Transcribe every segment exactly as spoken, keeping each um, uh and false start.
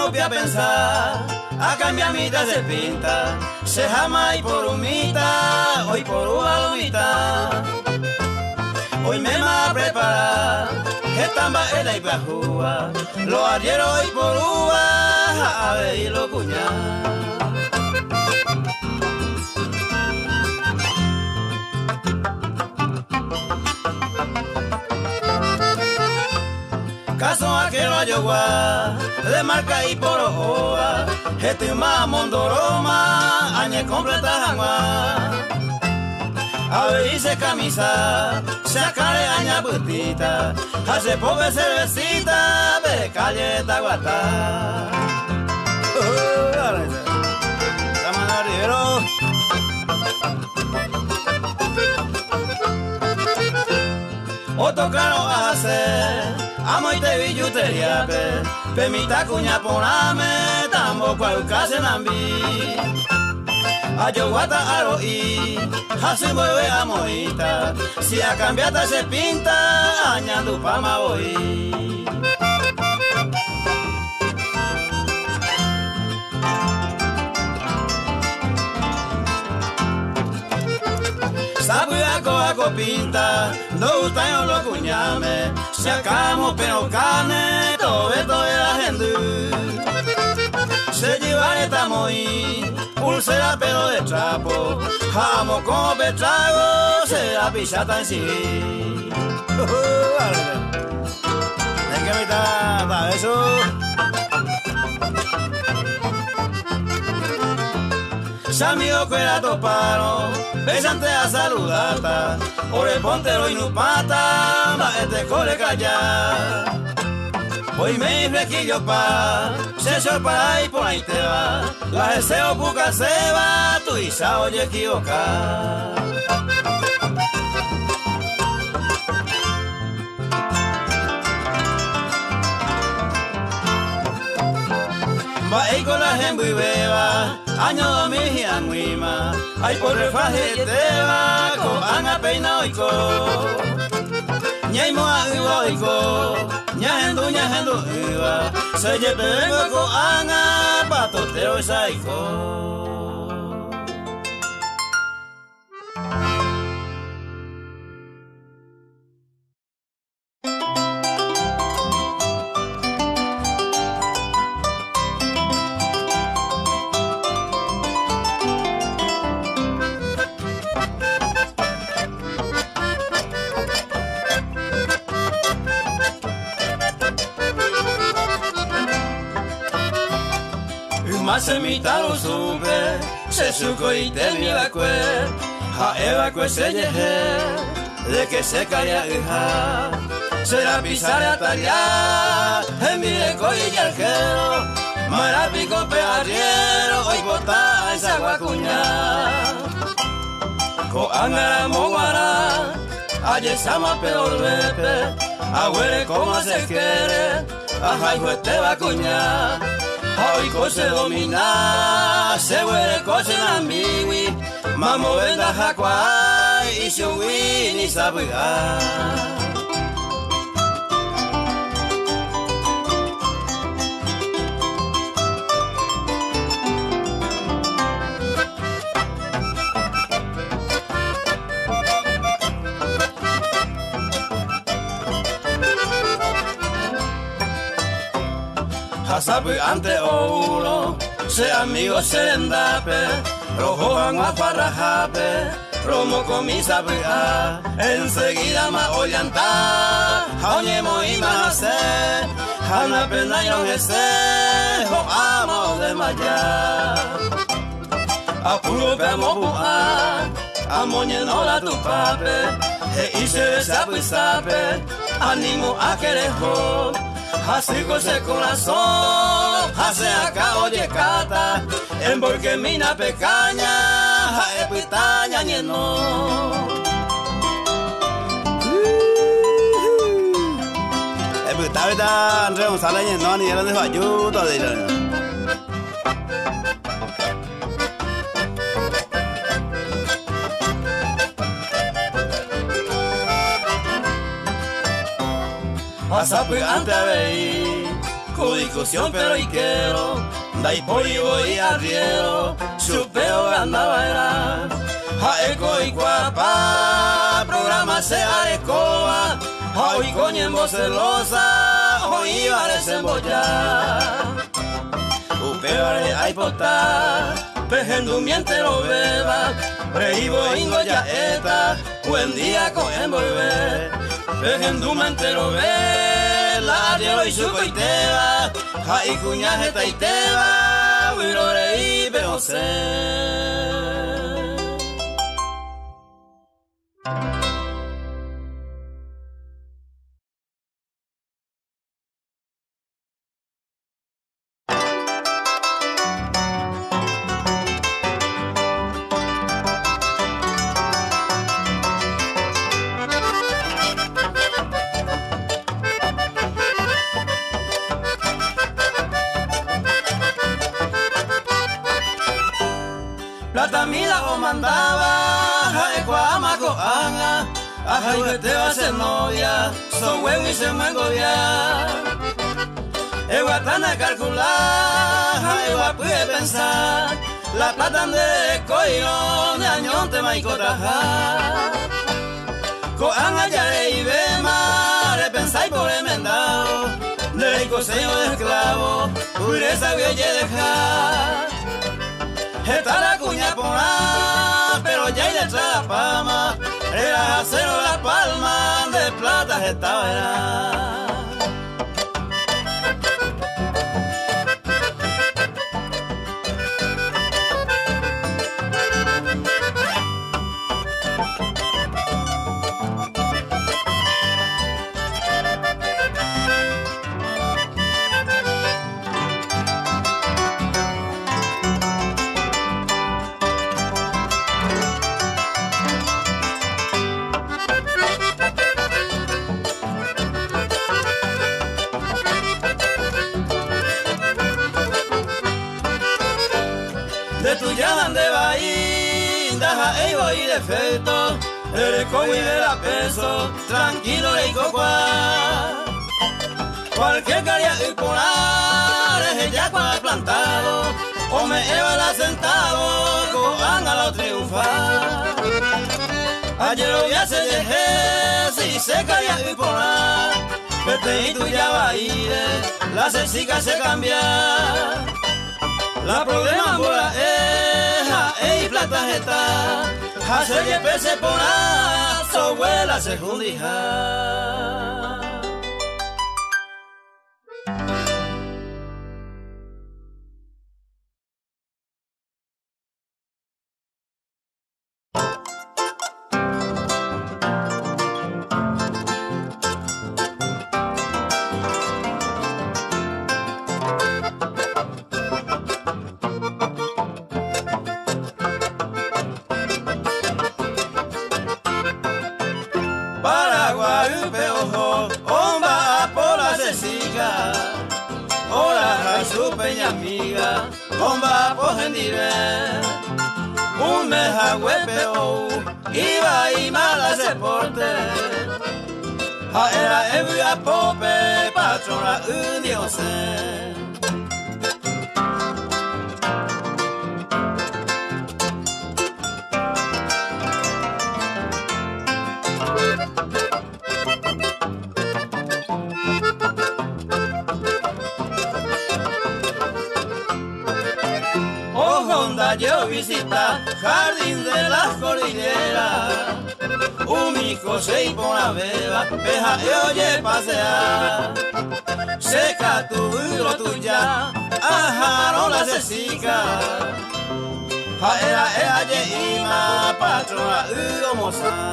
propia pensar, a cambiar mitad se pinta, se jama y por humita, hoy por una lumita. Hoy me va a preparar, que tamba es la ibajúa, lo arriero hoy por uva, a ver y lo cuñar. Caso a que lo ayogua, de marca y por ojoa, este más mondoroma, añe completa jangua. A ver hice camisa, sacare aña putita, hace pobre cervecita, de calle Taguatá. Estamos Rivero. Otro caro hace, amo y te billutería, pe, permita cuña poname, tampoco al case nambi. Ayoguata aroí, así mueve a moita, si a cambiata se pinta, añado pama voy. Sabuya coaco pinta, do utayo lo cuñame, se acamo pero cane, todo esto es la gente. Se lleva esta moí, pulsera pelo de trapo, jamo como petrago, se la pichata en sí. Es que me está eso. Si amigo que la toparon, besante a saludata, ore pontero y nupata, ma este core callar. Hoy me flequillo pa, se sorpara y por ahí te va, la deseo buca se va, tu isa oye equivocar. Va y con la gente y beba, año dos mil y anguima, ay por refaje te va, con anga peina oiko. Ñay moa iwa oiko, ñahendu ñahendu iwa, se lleve con anga, patotero y saiko. Semita lo sube, se suco y tenía la cue, a Eva que se lleje, de que se caía hija, se la pisara talla, en mi leco y yarjero, mara pico pearriero, hoy bota esa guacuña, co angara moguara, ayer sama peor bepe, abuele como se quiere, ajá hijo este vacuña. Hoy cose domina, se huele cose en ambiwi, mamo venda jacua y si huí ni sabía. Sabe ante uno, se amigo se endape, rojo a farrajape, romo con mi sabia, enseguida ma oyanta, oye moi más hace, hana pena y no ese, ho amo de maya, apuro pemo bua, amoñe no la tu pape, e ise sabe sabe, animo a querejo. Así cose corazón, hace acá oye cata, en porque mina pecaña, e pitaña ni no. E pitaña André González ni no, ni era de Bayuto de Pasapi ante veí, con discusión pero y quiero, dai polivo y arriero, chupeo andaba era, jaeco y guapa, programa se arecoa, hoy coñembo celosa, hoy iba a desembollar, upeare hay potar, pejendumiente lo beba, reibo ingo ya eta, buen día con envolver, pejendumiente lo beba, la dielo y su coiteba, jai cuñaje taiteba, huiro rei beose. Plata mila o mandaba, jaecua amaco anga, ajá y que te va a ser novia, so huevo y se me engodia. Ewa tan a calcular, jaegua pude pensar, la plata de coyo, de añón te maicotaja. Co anga ya le bema, le pensáis por emendado, de coseño de esclavo, pureza huelle dejar. Está la cuña por ahí, pero ya hay detrás la palma, era acero la palma, de plata estaba era. De tu llaman de bahí, daja ego y defecto, el cobo y de la peso, tranquilo le cocuá. Cualquier caria y polar, es ella cual plantado, o me eva el asentado, cojan a lo triunfar. Ayer lo ya se dejé, si se caria y polar, vete y tu ya va a ir, la cesica se cambia. La problema por la eja, ey plata está, hace que pese por la, su abuela se jundija. Hola, su peña amiga, bomba por gendive, un meja huepeo, iba y mala se porte, a era evia pope, patrona un diose. Yo visita jardín de las cordilleras, un mico se y por la beba, peja y oye pasear, seca tu hilo tuya, ajaron la cesica, jaera ea ye ima, patrona y moza.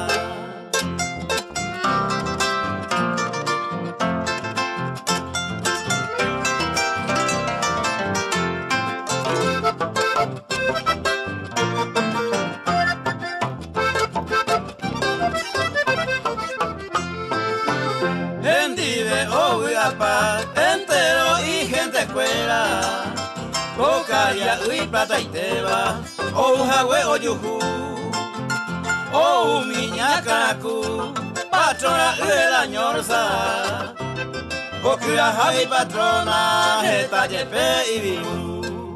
Entero y gente escuela, Bocaria y plata y teba, o un jagüe o yujú, o un miña caracu, patrona y la ñorza, Okura Javi patrona, Jeta Yepe y Bibu.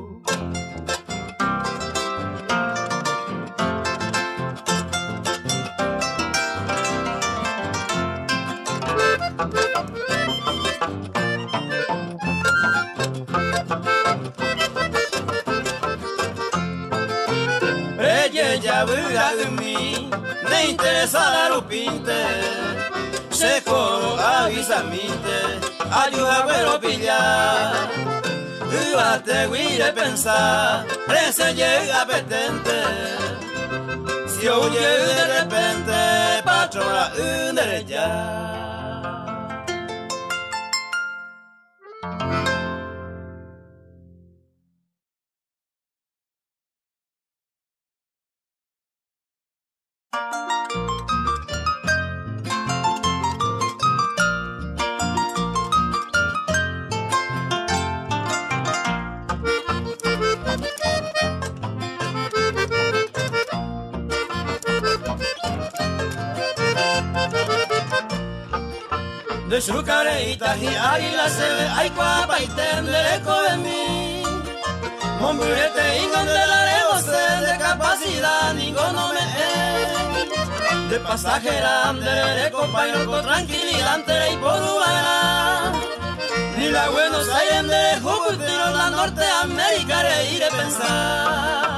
Ella buga de mí, me interesa la lupinte, se coro avisaminte, ayuda a pillar. Uva te guire pensar, rece llega petente, si oye de repente, patrona un derecha. De su careita y ahí la se ve, ay guapa y tendere con mí. Momburete y con de la negoce de capacidad, ninguno me es. De pasajera, de compañero con tranquilidad, ante y por humana. Ni la Buenos Aires de Júpiter, la Norteamérica, de ir a pensar.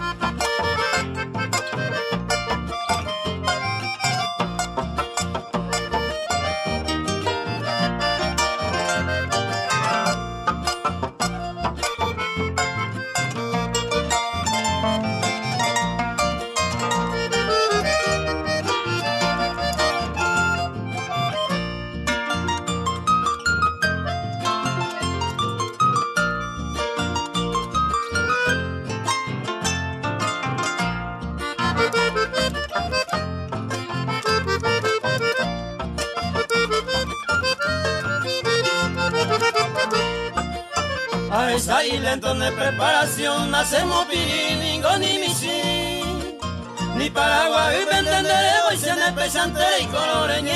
A esa isla entonces de preparación hacemos piriningo ni misil, ni Paraguay me entenderé hoy se ne pesante y coloreñe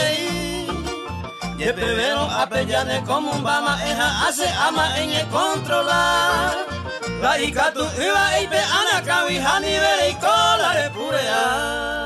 y el pebero apellane como un bama eja hace ama en el controlar la icatu iba y pe anacabi hanibere y cola de purea.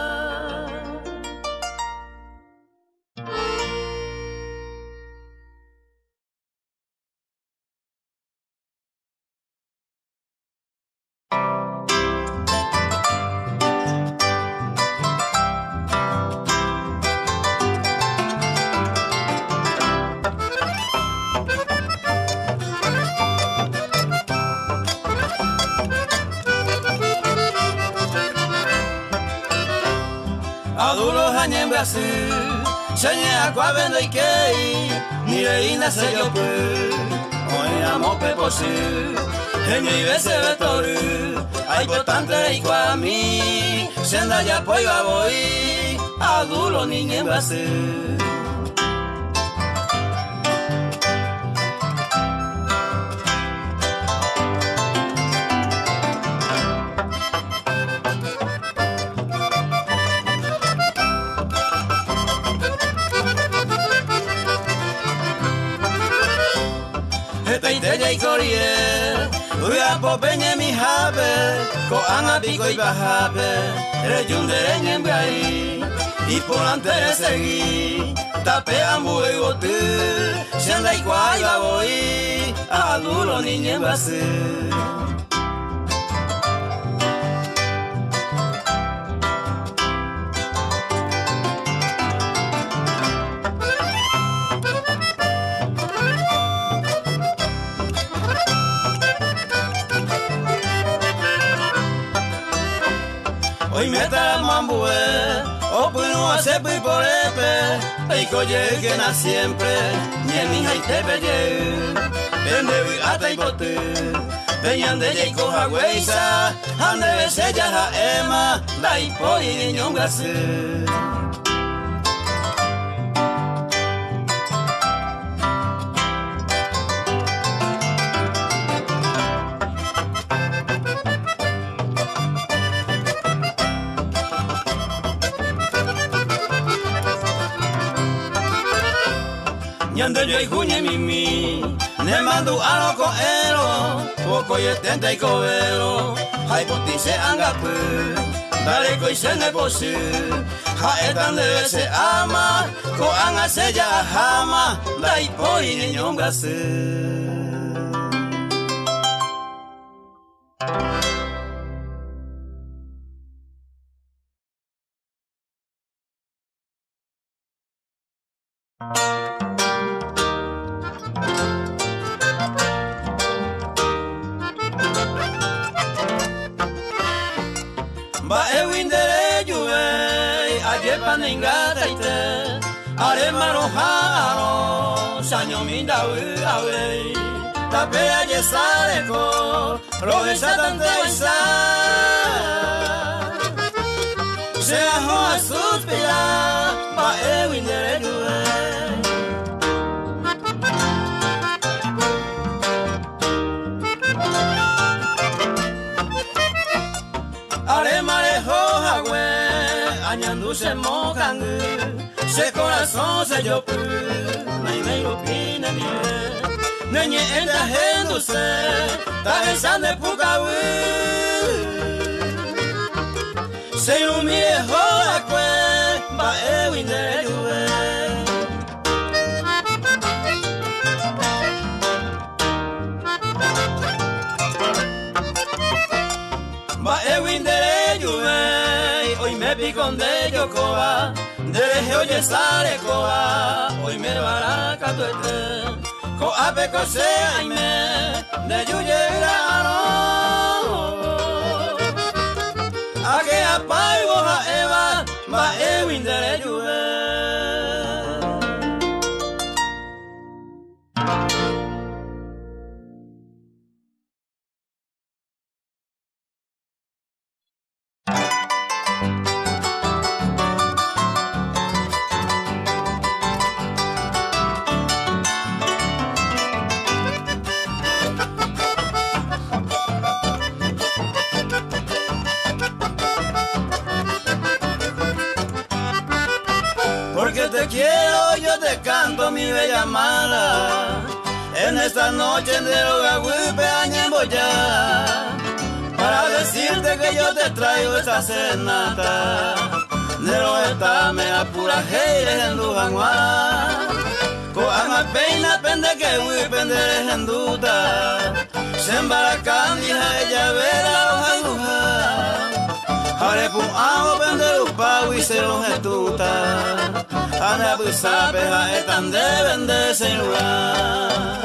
Adulos años en Brasil, señé agua vendo y que ni reina se yo pues, hoy amo peposí, genio y bese vetoru, hay potante y a mí, senda ya pues iba voy, adulos niña en Brasil. Ite y corrier, uya popeñe mi jabe, ko anga pico y bajabe, reyundere en brai, y por antes seguí, tape ambu y bote, sienda y cuaya voy, a duro niña en base. Hoy me está mambue, o puno a sepi por epe, y coye que na siempre, ni en mi hija y te pelle, vende hasta y bote, venían de Jacob Hagüeysa, ande besella la ema, la hipo y niñón gase. Nyande yo ikunye mimi ne mandu alo ko ero Poko yetente kovero Hai potise angapu Dale ko isene posu Ha etan debe se ama Ko anga se ya hama Dai poi ni nyongasu Ba ewindere juve ajepa ningata ite are maro haro sanyo mindawe awe tape aje sareko rohe satante isa se aho suspira ba ewindere juve are marejo hagüe, añandu se mocangu, se corazón se yopu, nay nay lo pine nie, neñe enda henduse, ta besan de pucawu, se ilumie hoacue, ba ewin de juve. Ba ewin de juve, hoy me picon de yokoa, de oye sale koa, hoy me baraka tuete, ko ape ko se aime, de yuye grano, a que apaigo a eva, ba ewin de juve. Porque te quiero, yo te canto mi bella mala. En esta noche de Rogahuipe añemboya, para decirte que yo te traigo esta serenata. De lo esta me apura heires en Dujanguá. Coama peina pende que huipen de henduta. Se embaracan hija ella vera hoja duja. Harepun amo pende upau y se los estuta. Ana busa peja etan deben de celular.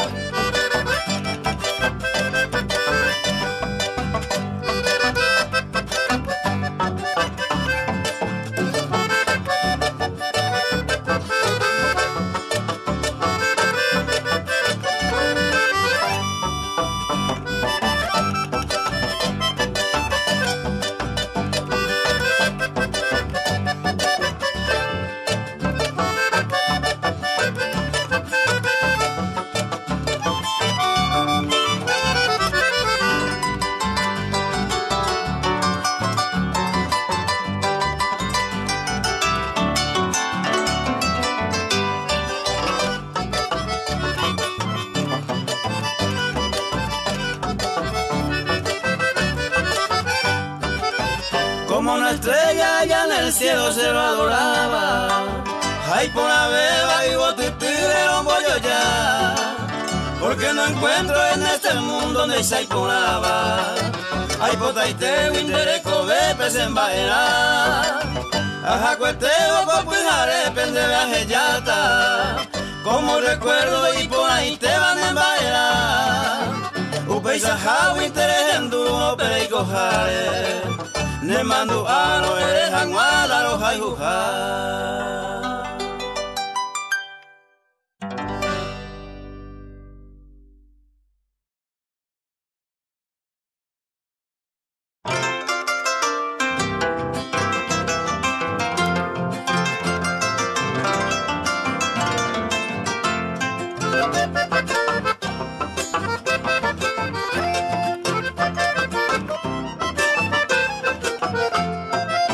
Como una estrella allá en el cielo se lo adoraba. Ay, por la beba y botitire un bollo ya. Porque no encuentro en este mundo donde se hay ponaba. Ay, potaite, windere, kobe, pez en baera. Aja, cueteo, copuijare, pende, viaje, yata. Como recuerdo y por ahí te van en baera. Upeisaja, wintere, enduro, pere y cojare. Ne mandu aro ere hangwa laro hai huha.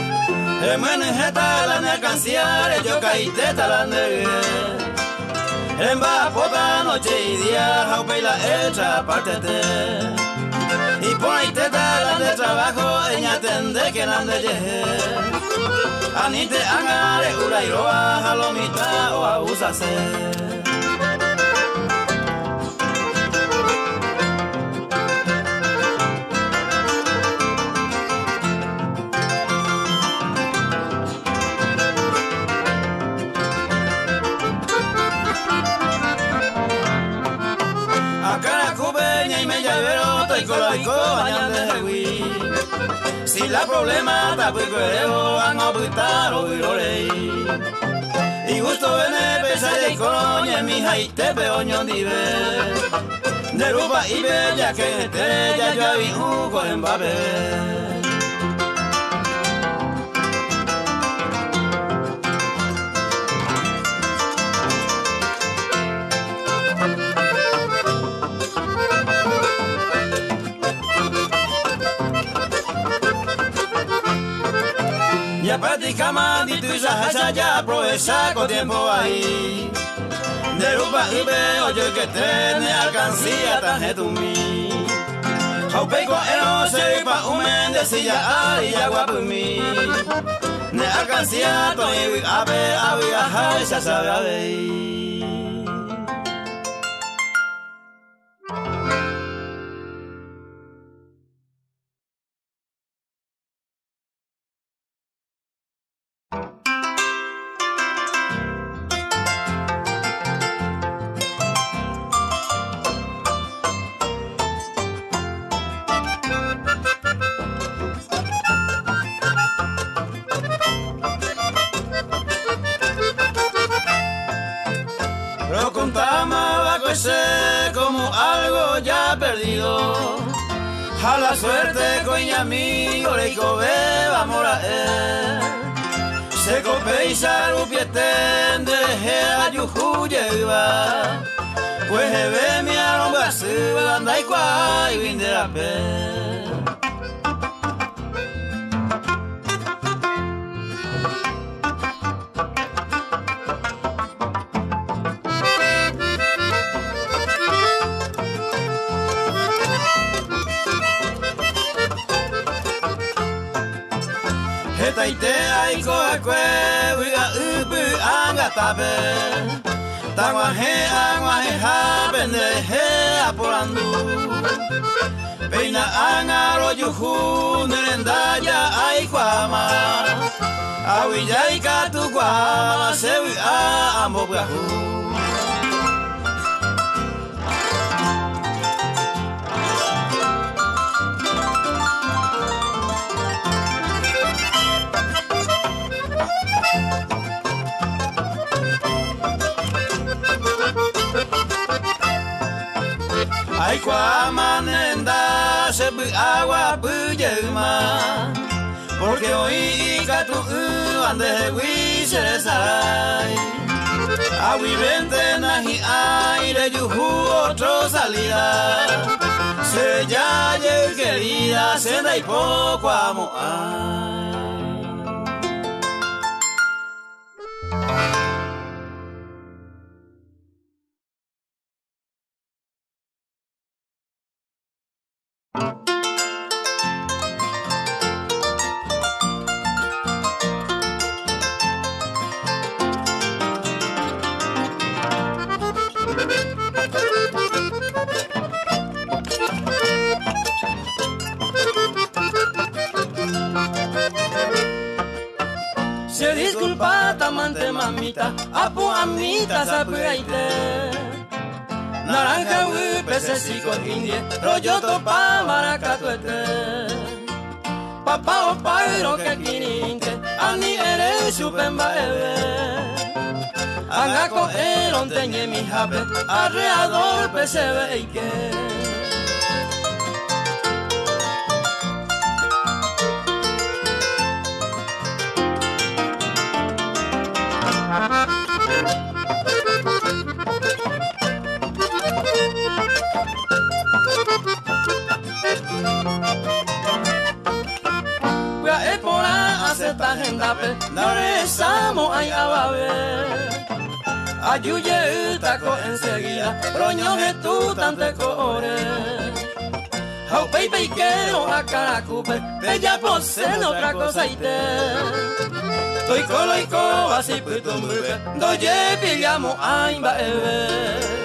Emene jeta la mercancía, yo caíte talande. En bapota noche y día, jaupe la hecha partete. Y por ahí te dan de trabajo, ella tende que nan de yeje. Anite angare ura y roa, jalomita o abusase. Si la problema ta pues creo han optado y lo leí. Y gusto bene pesa de coña mi jaite peoño dive. De rupa y bella que estrella yo vi un cohen babe. Ya practicamos y tú ya ya aprovecha con tiempo ahí. De rupa y veo yo que tiene alcancía tarjeta un mi. Jaupeco eno se pa un mendecilla ay agua por mí. Ne alcancía to y abe abe ajá ya sabe a ver. Lo contamos bajo ese como algo ya perdido. A la suerte coña amigo le cobe vamos a él. Se cope y salupieten de a yuju lleva. Pues ve mi aromba se anda y cuay vinde la pe. Taite ai ko akwe wiga ubu anga tabe tangwa he angwa he ha bende he aporandu peina anga ro yuhu nerenda ya ai kwama awi jai ka tu kwama sewi a ambo bwahu. Ai kwa manenda se bu agua bu yema porque hoy ka tu ande wi se sai awi vente nahi aire yuhu otro salida se ya ye querida se dai poco amo ai. Se disculpa tamante mamita, apu amita sapuaite. Naranja wu pececico indie, rollo topa maracatuete. Papá o pairo que quininte, ani eres supemba ebe. Angako eron teñe mi jape, alrededor pesebe eike. Esta agenda pe, dare samo ay ababe. ayuye taco enseguida, roño que tú tante core. Au pei pei quiero a caracupe, bella poseen otra cosa y te. Toy colo y co así puto mueve, doye pillamos aimba eve.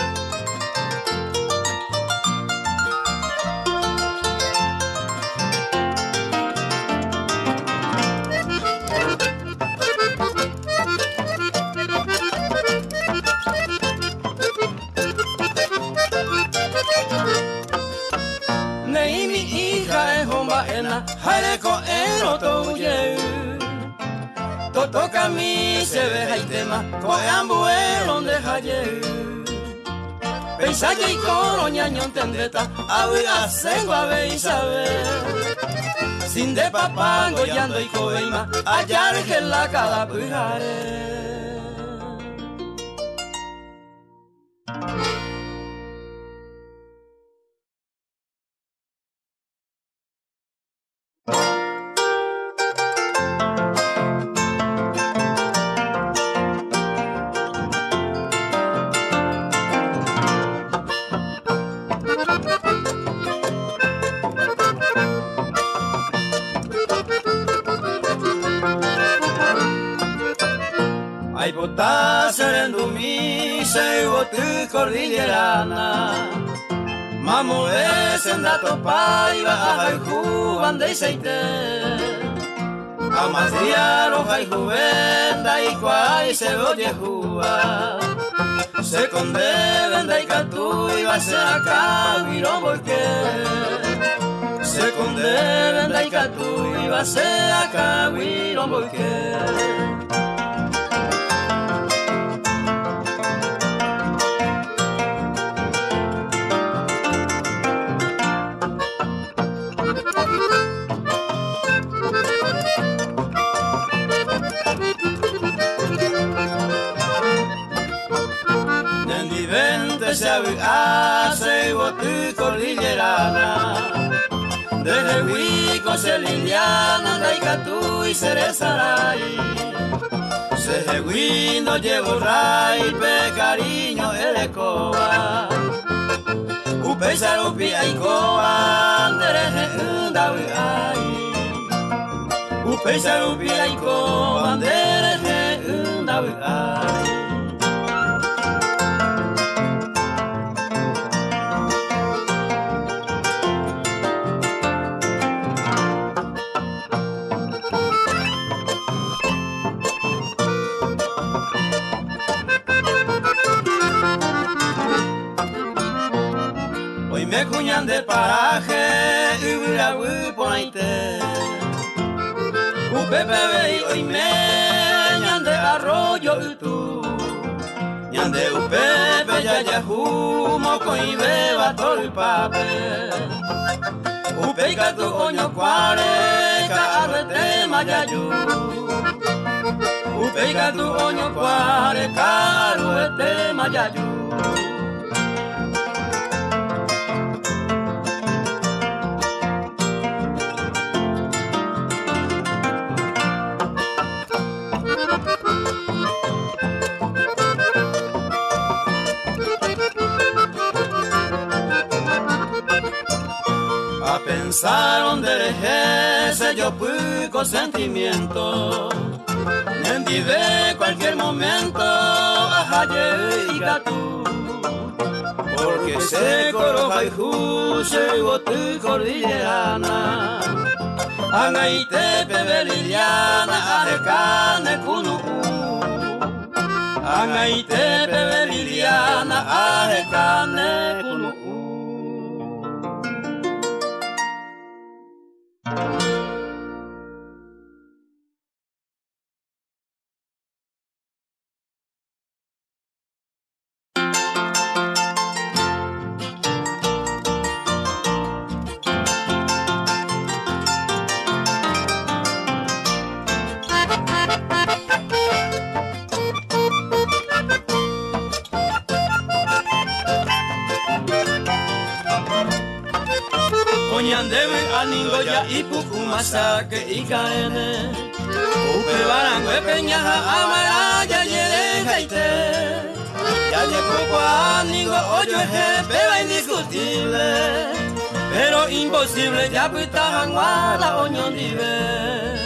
Jare ko eno to ye Toto kami se ve haitema Ko ambuelo de haye Peisaje y coro ñaño tendeta Awi asengo ave Isabel Sin de papango yando y coima Ayar que la cada pujare. Ay bota serendo mi se botu cordillerana Mamo es en dato paiva ay juan de seite Amas diaro ay juvenda y cuay se oye jua Se conde venda y catu y va se acá miro porque Se conde venda y catu y va se acá miro porque Se hace botu cordillerana Desde Huico se Liliana Daikatu y Cerezaray Se Huino llevo ray pe cariño elecoa Upe sarupi aikoa Dereje undawi ay Upe sarupi aikoa Dereje undawi ay Me cuñan de paraje y huila hui por ahí te Upe bebe y hoy me ñan de arroyo y tú Ñan de upe bella ya humo con y beba todo el papel Upe y tu oño cuare ka arrete mayayu Upe y tu oño cuare ka arrete mayayu Pensaron de ese yo puco sentimiento Nendive cualquier momento ajaye y gatu Porque se coroja y juse y botu cordillerana Angaite pebe liliana arrecane kunu Angaite pebe liliana arrecane kunu Oñandebe aningoya y pucumasake y caene Upe barangue peñaja amaraya yere jaite Nigo oyo es peba indiscutible, pero imposible ya puta hanguala oño vive.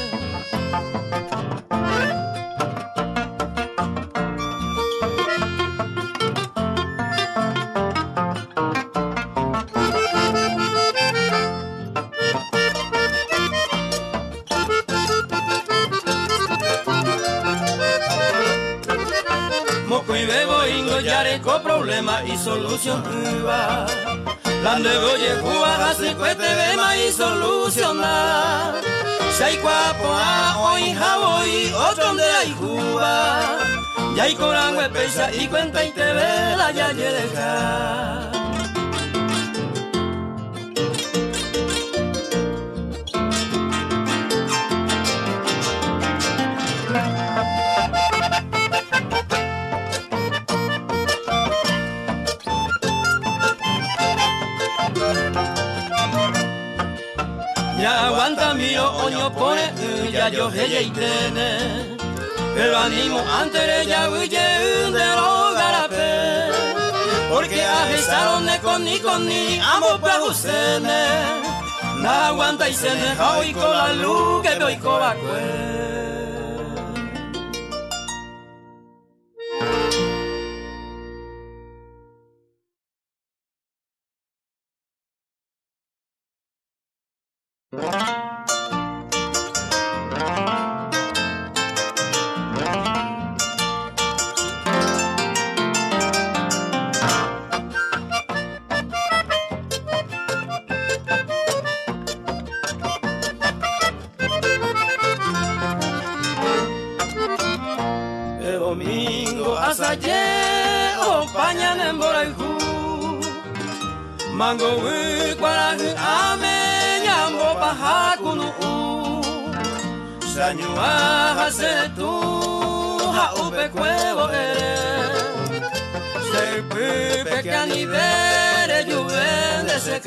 Con problema y solución uva la nuevo yehuwa así que te vema y solucionar si hay guapo a hoy Hawaii otro de la Cuba ya hay coran pesa y cuenta y te ve la ya llega. Ya aguanta mío, oño pone, ya yo ella y tiene. Pero animo antes de ella huye de los garapé. Porque a esa donde con ni con ni amo para ustedes. No aguanta y se deja hoy con la luz que doy con la cue. El domingo hasta ayer, o pañan en Boraijú, mango y cuaraje, ame, ñambo, paja, cunu, sañua, hace tú, ja, upe, cuevo, ere, se pipe, que anivere, lluven, de se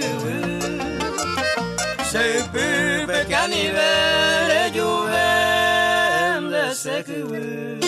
se pipe, que anivere, lluven, de se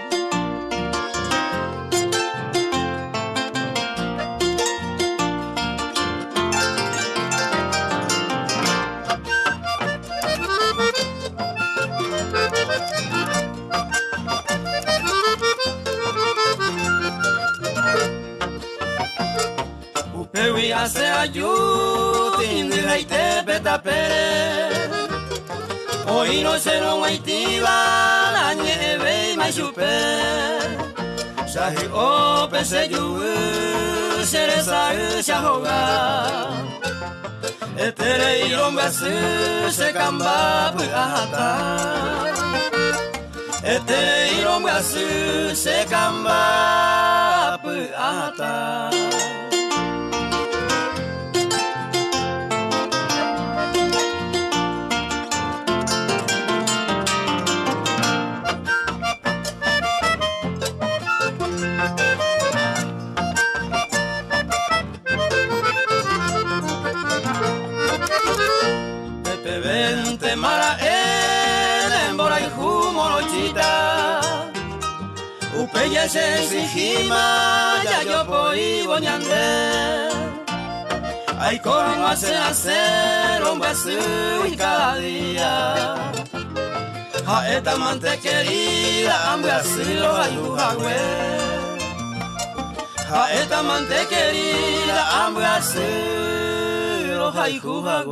Upewi hace ayud, indira y te petapere. Hoy no se lo maitiba, la nieve y mai super. Sahi o pese yu, sere sa se ahoga. Etere y romba se camba puahata. Etere y romba se camba puahata. Vente mara en en Boraijú morochita Upeye se exigima ya yo poi boñande Ay cómo hace hacer un beso y cada día A esta amante querida hambre así lo ayuda A esta amante querida hambre así lo ayuda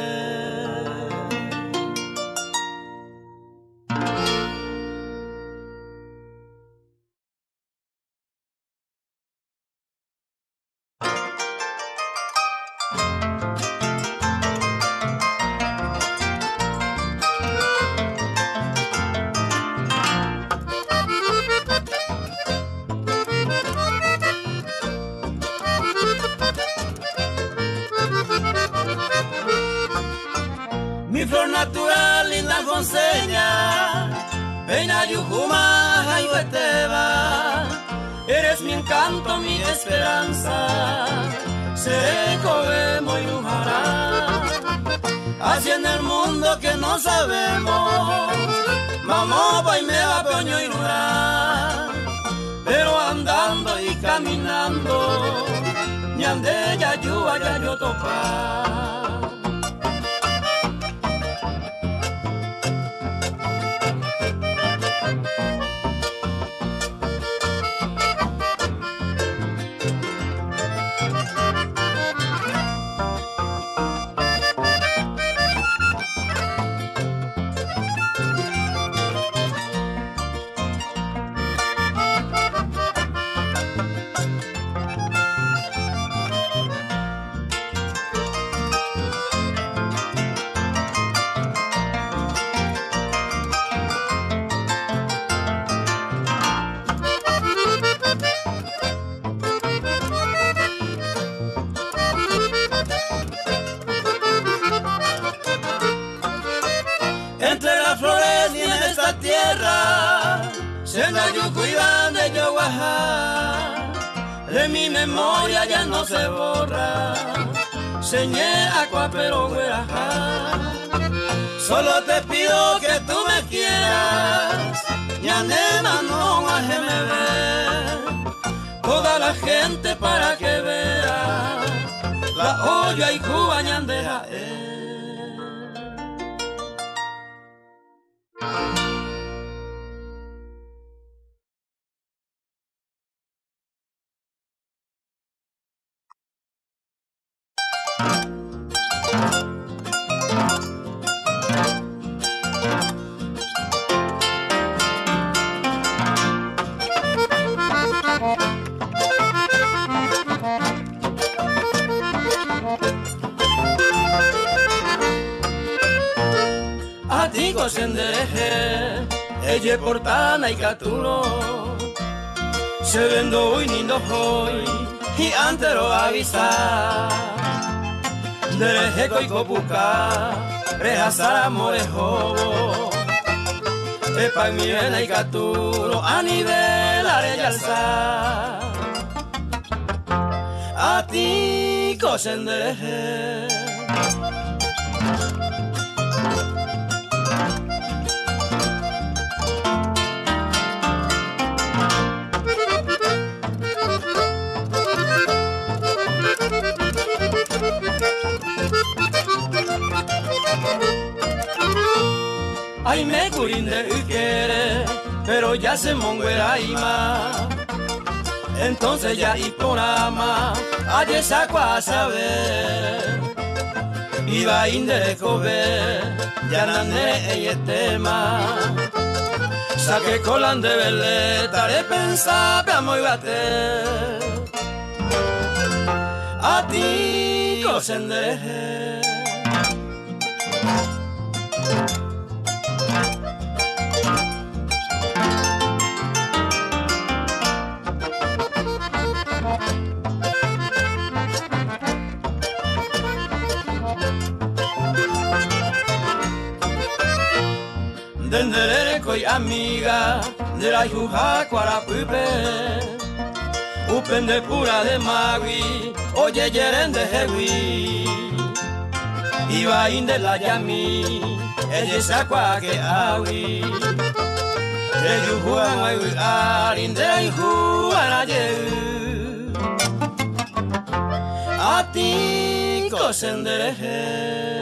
Mi flor natural, linda conseña, peina yujuma, jayueteba. Eres mi encanto, mi esperanza, seré cobemo y ujará. Así en el mundo que no sabemos, mamá, pa' y me va, peño y nura. Pero andando y caminando vaya yo topar. Entre las flores y en esta tierra, Senda yuku y bande yo guajá, de mi memoria ya no se borra. Señé aqua pero guerajá. solo te pido que tú me quieras, Ñandema no ajeme ver, toda la gente para que vea, la olla y Cuba ñandeja es. Atigo sendereje, ella portana y caturo, se vendo hoy nindo hoy y antes lo avisa. Dereje coicopuca, rehazar amores jobo, epa mi vena y caturo a nivel arella alza. Atigo sendereje. Ay me curinde y quiere, pero ya se monguera y más. Entonces ya y por ama, ayer saco a saber. Iba inde cobe, ya nane ella tema. Saque colan de veleta, de pensar, veamos y bater. A ti cosende. Denderere koi amiga de la yuja cuarapupe, upende pura de magui, oye yeren de jewi, iba inde la yami, ella sakwa que awi, de yuja magui arin de la yuja naye, a ti cosendere.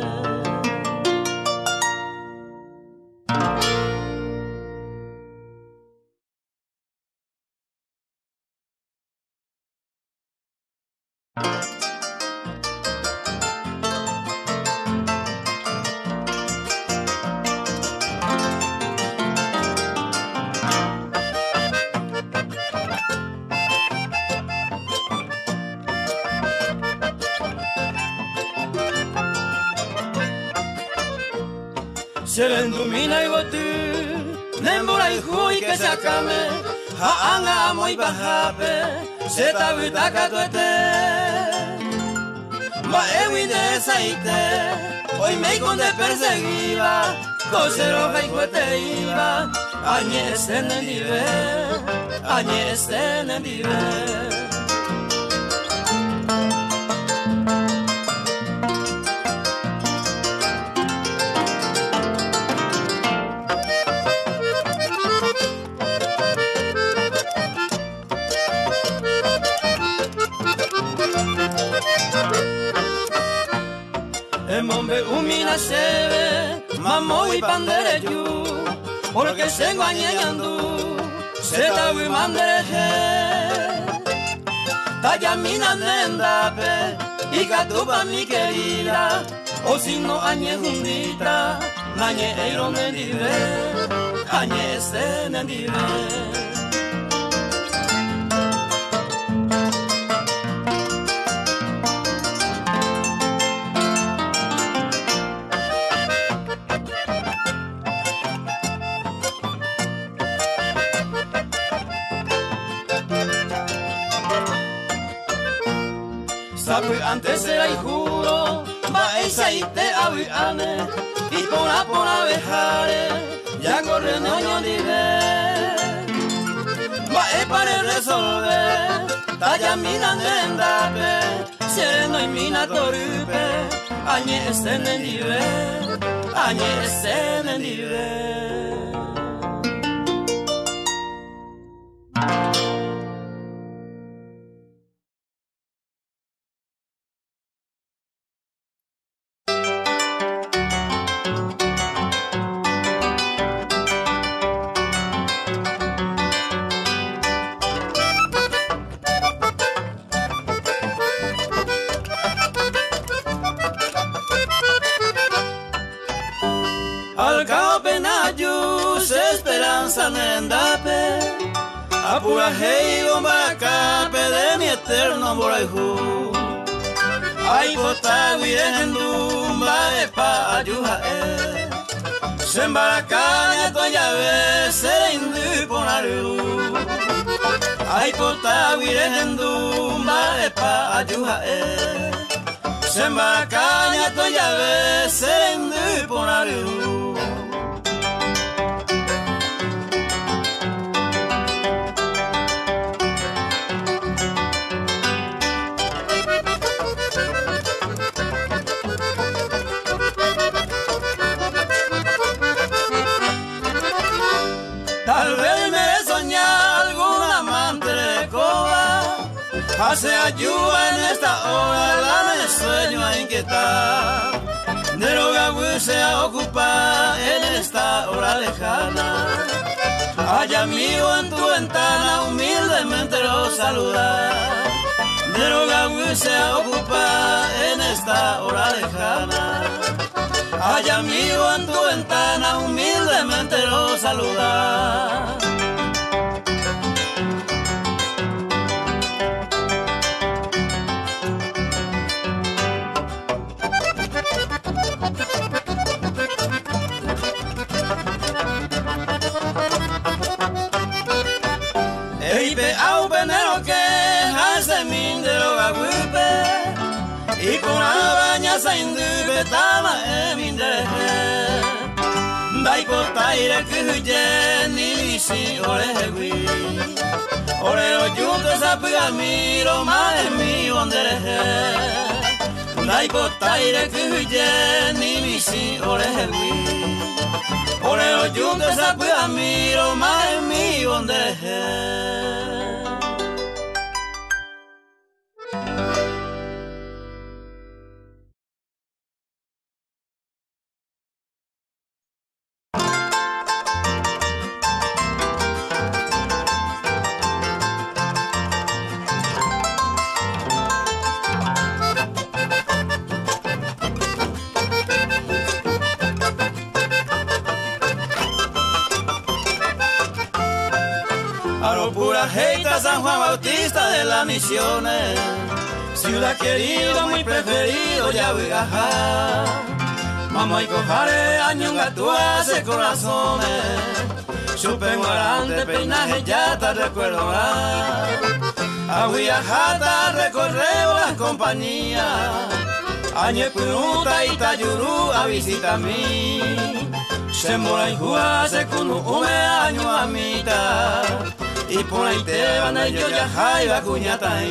Se le endumina y botu, nembora y hui que se acame, haanga amo y bajape, se tabuta catuete. Ma ewi de saite, hoy me conde perseguiba, cosero y cuete iba, añes en el nivel, añes en el nivel. la sebe, mamó y pandereyu, porque se engañando, se tawi mandereje. Tayamina nendape, y catupa mi querida, o si no añe jundita, nañe eiro nendive, añe se nendive. Sabe antes era y juro, va esa y te aviane, y por la por la vejare, ya corre noño dive. Va e para resolver, talla mina nendape, sereno y mina torupe, añe estén en dive, añe estén en dive. Al cabo penayus esperanza nendape, apura hei bomba cape de mi eterno boraihu. Ay pota guirendumba epa ayuha e, sembaracanya to llave se indu ponaru. Ay pota guirendumba epa ayuha e, sembaracanya to llave se indu ponaru. Tal vez me soñar algún amante de coba, hace ayuda en esta hora, la me sueño a inquietar. De lo se ocupa en esta hora lejana, hay amigo en tu ventana, humildemente lo saluda. De lo se ocupa en esta hora lejana, hay amigo en tu ventana, humildemente lo saluda. Ey pe au penero que hace min de lo gagupe, y con la baña se indube tama e min de dai portaire que huye ni si ore hegui, ore lo junto sa pega miro ma e mi ondere, dai portaire que huye ni si ore hegui, ore lo junto sa pega miro ma e mi ondere. Pura Heita, San Juan Bautista de las Misiones, ciudad querido, muy preferido, ya voy a bajar. Mamá y cojare, añunga tu hace corazones, supe guarante, peinaje, ya te recuerdo más. A Huillajata recorremos las compañías, Añe Puruta y Tayurú a visita a mí. Se mora y juega, se kunu ume año a mitad. Y por ahí te van a yo ya jaiba cuñata.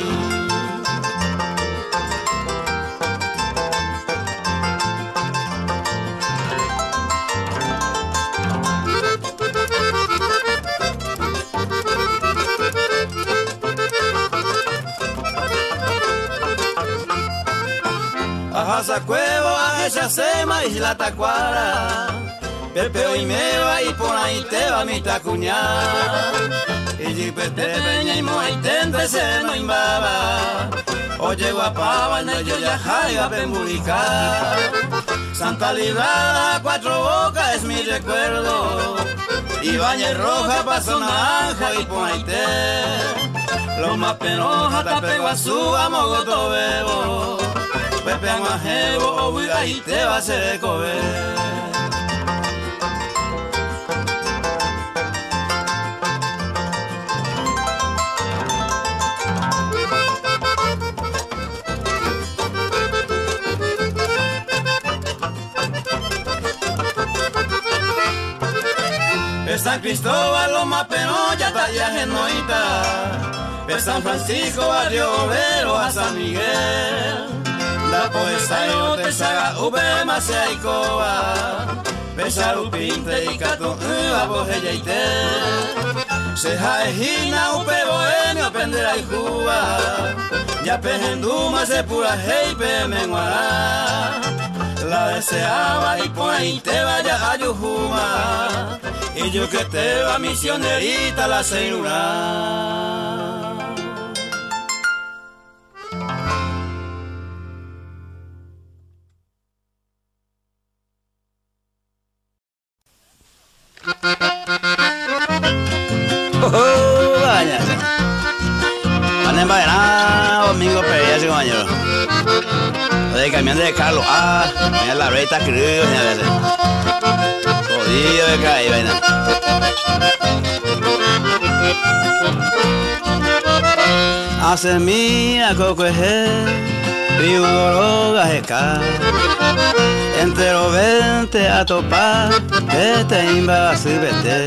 Ajasa cuevo, aje se hacema Isla Tacuara. Pepeo y meva y por ahí te va mi tacuñá. Y jipete peña y moaitente se no imbaba. Oye guapaba en el yo ya jaiga pemburica. Santa Librada, Cuatro Bocas es mi recuerdo. Ibañez Roja, Paso Naranja y Poaité. Los más penoja, Tapeguazú, Amogoto Bebo. Pepe Aguajebo, Obuga y te va a ser cober. San Cristóbal, Loma Penoya, Tallaje Noita. San Francisco, Barrio Obrero, a San Miguel. La poesía y no te saga, Ube, Macea y Coba. Pesa Lupinte y Cato, Uba, Bojeya y Te. Seja Ejina, Upe, Bohemio, Pendera y Juba. Ya Pejenduma, Sepura, Heipe, Menguará. La deseaba y por ahí te vaya a Yujuma. Y yo que te va misionerita la ceirura. Oh, vaya. Anden para domingo pelea ese compañero. El camión de Carlos A, mira la reta cruz, a veces. Jodido de caer, vaina. Hace mía coco eje, piudoroga eca. Entero vente a topar, vete imba a subete.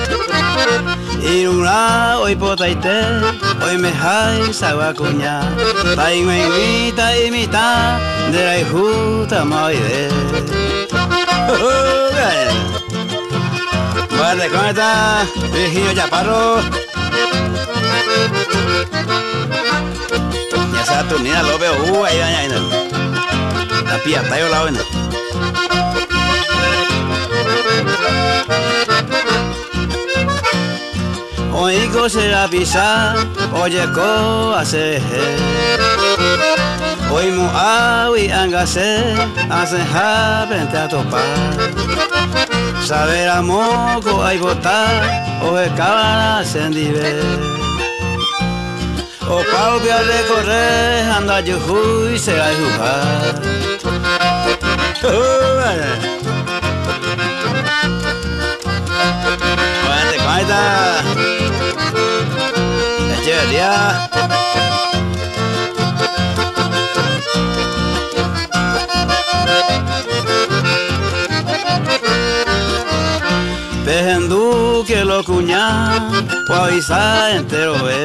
Iruna hoy potaite, hoy me jai saguacuña. Tai me ta imita, de la hijuta maide. Vale, ¿cómo está Virgilio Chaparro? Ya esa turnina lo veo, uh, ahí va, ahí va. La piata yo la buena. Oigo se la pisa, oye co hace. Hoy mu awi angase, hacen ja vente a topar. Saber a moco hay botar, o de cabana sendive. O paupi a recorrer, anda yuju y se la jugar. Cuente, cuenta. Eche el día. Pejendu que lo cuñá, Guavisa entero ve.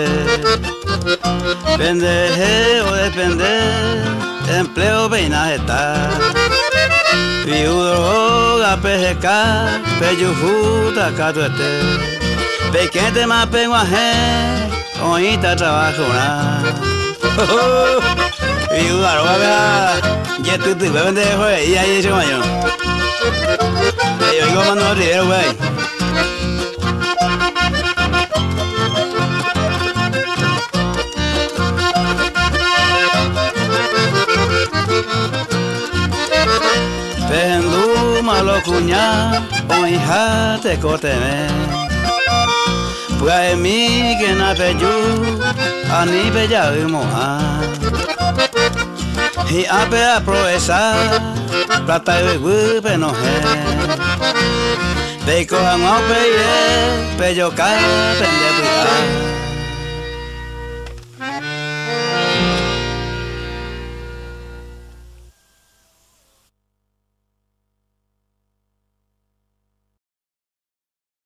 Pendeje o depender, empleo peinaje está. Viudroga, pejeca, peyujuta, catuete. Pequete más penguaje, oíta trabajo na. Viudroga, vea, ya tú te ves pendejo, y ahí ese mayo. Yo digo Manuel Rivero, güey. Pejendu malo cuñá, o hija te coteme. Pues mi que na peyu, a ni bella y moja. Y a pe aprovechar, plata y huepe no es. Peco a mo peye, peyo cae, pende